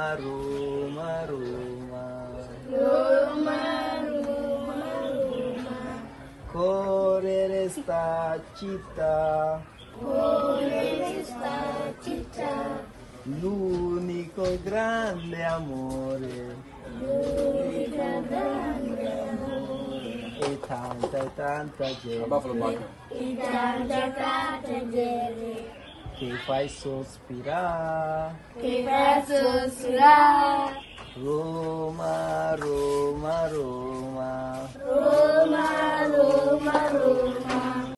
Roma, Roma. Roma, Roma, Roma. Correre sta città, Correre sta città, l'unico grande amore. l'unica grande amore. E tanta gente E tanta gente che fai sospirare. che fa sospirare. Roma, Roma, Roma.